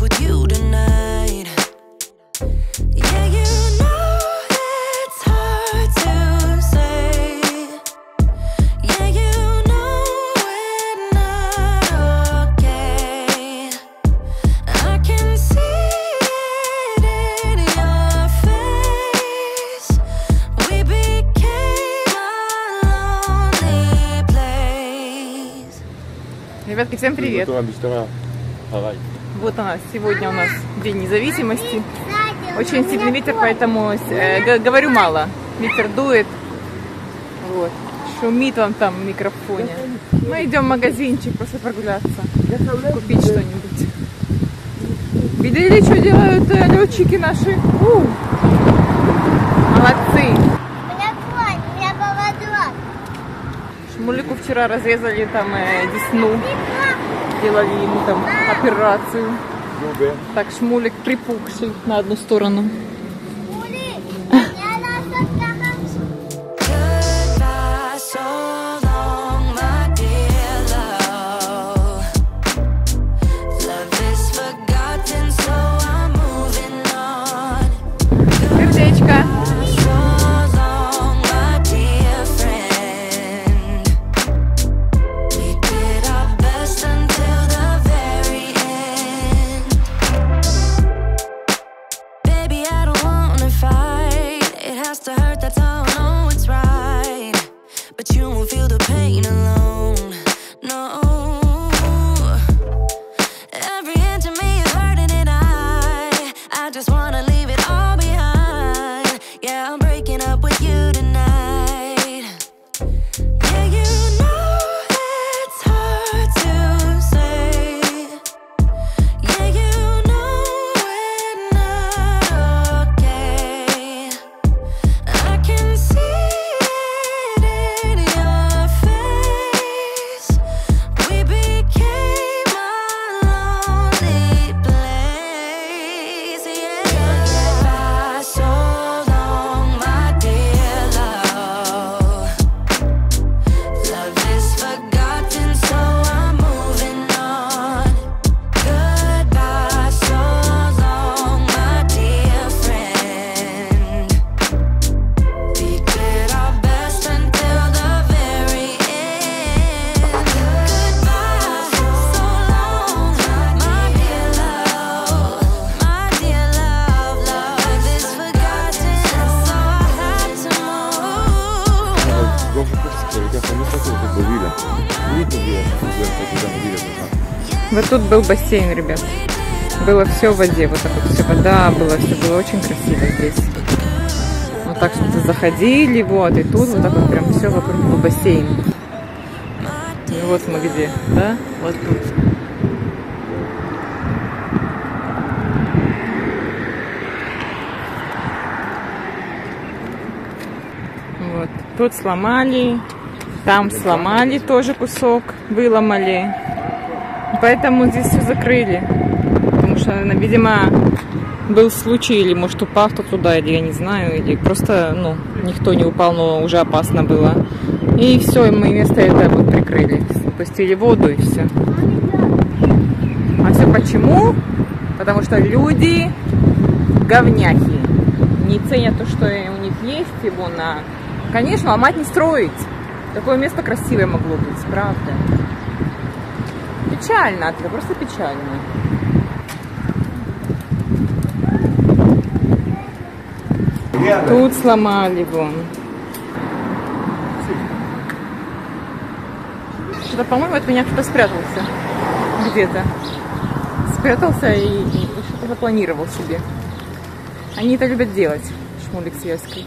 with you tonight. Yeah, you know it's hard to say. Yeah, you know we're not okay. I can see it in your face. We became a lonely place. Ребятки, всем привет! Вот она, сегодня у нас День независимости. Очень сильный ветер, поэтому говорю мало. Ветер дует. Вот. Шумит вам там в микрофоне. Мы идем в магазинчик просто прогуляться. Купить что-нибудь. Видели, что делают летчики наши? Молодцы! Я поводок. Шмулику вчера разрезали там десну. Делали ему там операцию. Так, Шмулик припухший на одну сторону. Сердечко. Вот тут был бассейн, ребят. Было все в воде, вот так вот все вода была, все было очень красиво здесь. Вот так что-то заходили, вот, и тут вот так вот прям все вокруг был бассейн. И вот мы где, да? Вот тут. Вот, тут сломали, там сломали тоже кусок, выломали. Поэтому здесь все закрыли. Потому что, видимо, был случай, или может упал кто туда, или я не знаю, или просто, ну, никто не упал, но уже опасно было. И все, и мы вместо этого вот прикрыли. Пустили воду и все. А все почему? Потому что люди говняхи. Не ценят то, что у них есть, и вон, конечно, ломать не строить. Такое место красивое могло быть, правда. Печально, это просто печально. Тут сломали вон. Что-то, по-моему, от меня кто-то спрятался. Где-то. Спрятался и что-то запланировал себе. Они это любят делать, Шмулик с Яской.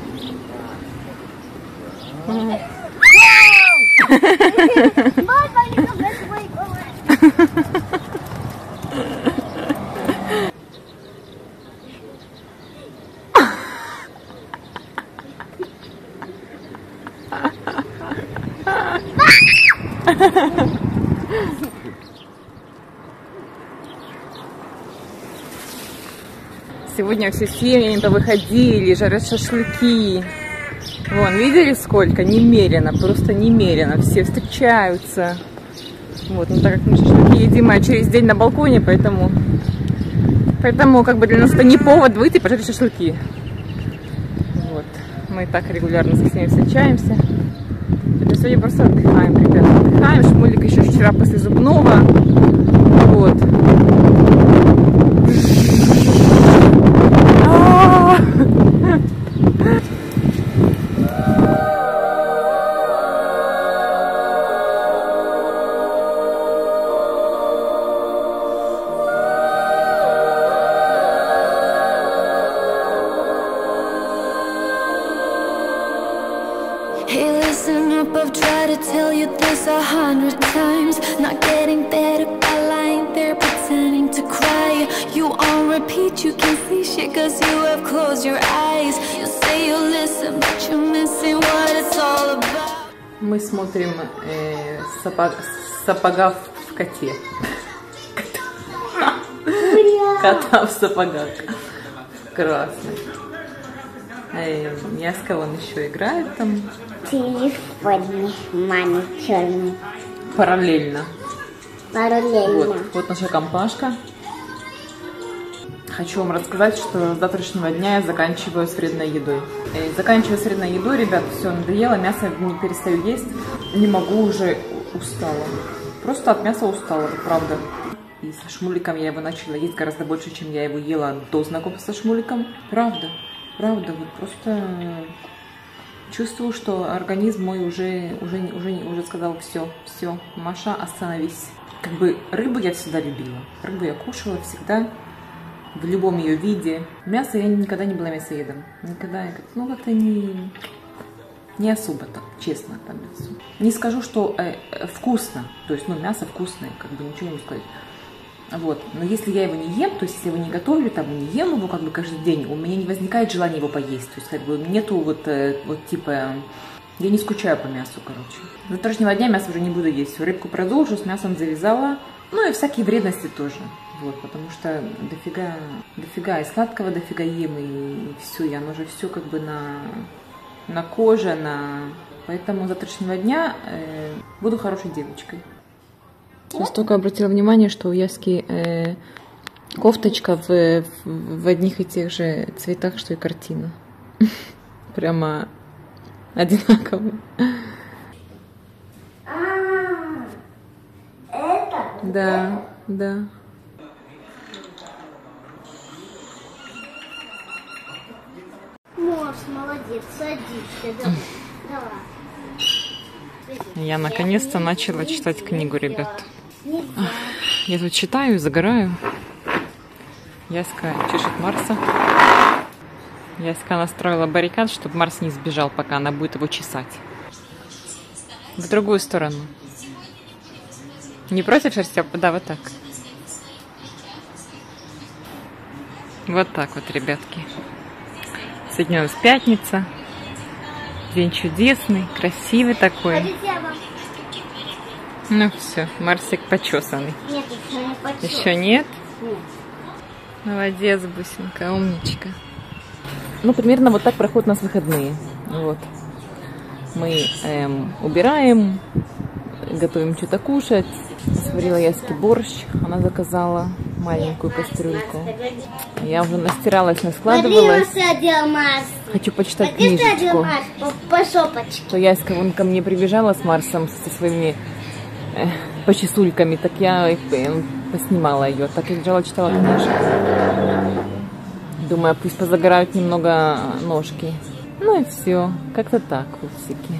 Сегодня все семьями повыходили, жарят шашлыки. Вон, видели сколько? Немерено, просто немерено. Все встречаются. Вот, ну так как мы шашлыки едим через день на балконе, поэтому Поэтому как бы для нас это не повод выйти и пожарить шашлыки. Вот. Мы так регулярно с ней встречаемся. Это сегодня просто отдыхаем, ребята. Отдыхаем. Шмулик еще вчера после зубного. Вот. Hey, listen up, I've tried to tell you this 100 times. Not getting better by lying there pretending to cry. You on repeat, you can see shit cause you have closed your eyes. You say you listen, but you're missing what it's all about. Мы смотрим сапога в коте. Кота в сапогах. Красный. Яска вон еще играет там. Телефоне маме черный. Параллельно. Параллельно. Вот наша компашка. Хочу вам рассказать, что с завтрашнего дня я заканчиваю с вредной едой. Заканчиваю с вредной едой, ребят, все, надоело, мясо не перестаю есть. Не могу уже, устала. Просто от мяса устала, правда. И со Шмуликом я его начала есть гораздо больше, чем я его ела до знакомства со Шмуликом. Правда, вот просто чувствую, что организм мой уже сказал все, Маша, остановись. Как бы рыбу я всегда любила, рыбу я кушала всегда, в любом ее виде. Мясо я никогда не была мясоедом, никогда, ну как-то не особо так, честно, по мясу. Не скажу, что вкусно, то есть, ну, мясо вкусное, как бы ничего не могу сказать. Вот. Но если я его не ем, то есть если я его не готовлю, там, не ем его как бы каждый день, у меня не возникает желания его поесть. То есть как бы нету вот типа, я не скучаю по мясу, короче. С завтрашнего дня мясо уже не буду есть. Рыбку продолжу, с мясом завязала. Ну и всякие вредности тоже. Вот, потому что дофига и сладкого дофига ем, и все, и оно же все как бы на коже, Поэтому с завтрашнего дня буду хорошей девочкой. Сейчас только обратила внимание, что у Яски кофточка в одних и тех же цветах, что и картина. Прямо одинаковые. Это? Да. Морс, молодец, садись. Давай. Я наконец-то начала читать книгу, ребят. Я тут читаю, загораю. Яска чешет Марса. Яска настроила баррикад, чтобы Марс не сбежал, пока она будет его чесать. В другую сторону. Не против шерсти? Да, вот так. Вот так вот, ребятки. Сегодня у нас пятница. День чудесный, красивый такой. Ну все, Марсик почесанный. Нет, еще не почесан. Еще нет? Нет. Молодец, бусинка, умничка. Ну, примерно вот так проходят у нас выходные. Вот. Мы убираем, готовим что-то кушать. Сварила Яске борщ, она заказала маленькую кастрюльку. Я уже настиралась, наскладывалась. Хочу почитать книжечку. По шопочке. То Яська вон ко мне прибежала с Марсом, со своими почесульками, так я поснимала ее. Так я лежала, читала книжку. Думаю, пусть позагорают немного ножки. Ну и все. Как-то так, пупсики.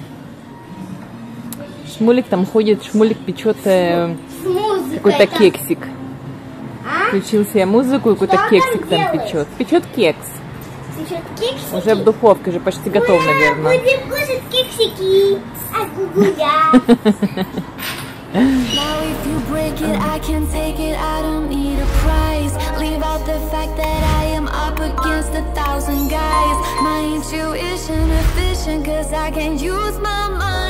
Шмулик там ходит, Шмулик печет какой-то кексик. Включил себе музыку и какой-то кексик там печет. Печет кекс. Уже в духовке, уже почти готов, наверное. Будем кушать кексики. А гугуля. Now if you break it, I can take it, I don't need a prize. Leave out the fact that I am up against 1,000 guys. My intuition efficient, cause I can use my mind.